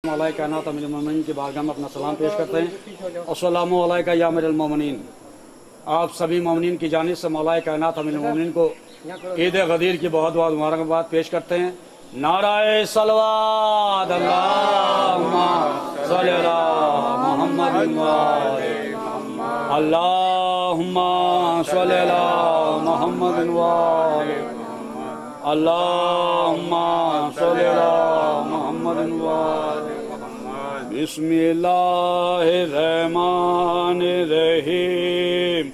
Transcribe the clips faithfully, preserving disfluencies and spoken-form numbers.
मौलाए कायनात अमीरुल मोमिनीन की बारगाह में अपना सलाम पेश करते हैं। अस्सलामु अलैका या अमीरुल मोमिनीन। आप सभी मोमिनीन की जानिब से मौलाए कायनात अमीरुल मोमिनीन को ईद गदीर की बहुत बहुत मुबारकबाद पेश करते हैं। नाराए सलवात अल्लाहुम्मा सल्ली अला मुहम्मदिन व आले मुहम्मद। अल्लाहुम्मा सल्ली अला मुहम्मदिन व आले मुहम्मद। अल्लाहुम्मा सल्ली अला मुहम्मदिन व आले मुहम्मद। बिस्मिल्लाहिर रहमानिर रहीम।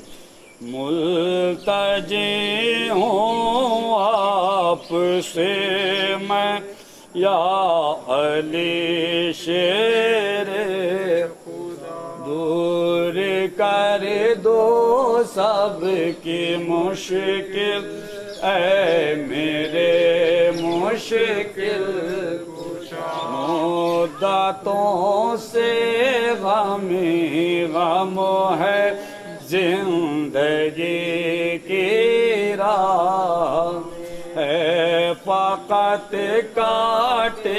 मुल्तजी हूँ आपसे मैं या अली शेरे खुदा, दूर कर दो सबकी मुश्किल ऐ मेरे मुश्किल कुशा। मुद्दतों से गम ही गम है जिंदगी की राह है, फकत काटे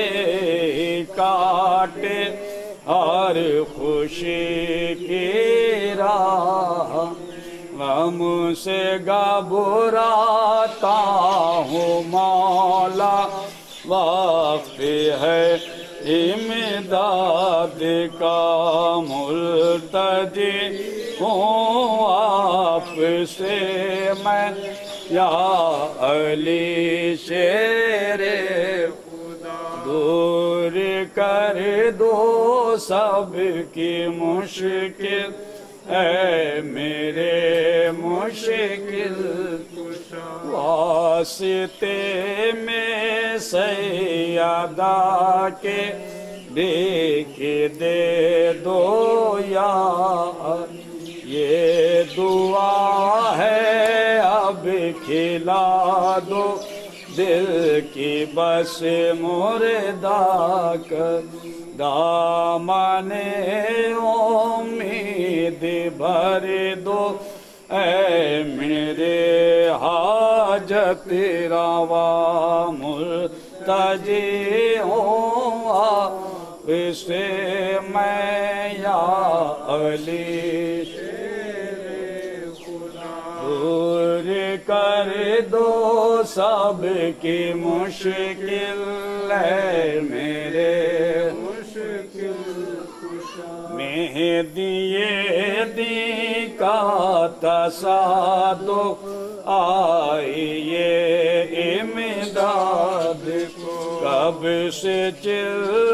काटे हर खुशी की राह। गम से घबराता हूँ मौला, वक्त है इमदाद का। मुल्तजी हूँ आपसे मैं या अली शेरे खुदा, दूर कर दो सबकी मुश्किल ऐ मेरे मुश्किल कुशा। वास्ते में सैयदा के देख दे दो यार, ये दुआ है अब खिला दो दिल की बस मुर्दा कर। दामने उम्मीद भर दो ऐ मेरे हाजत रवा। मुल्तजी हूँ आपसे मैं या अली दूर कर दो सबकी मुश्किल है मेरे मुश्किल कुशा। मेहदी ये दी का तसादो आइए इमदाद को, कब से चिल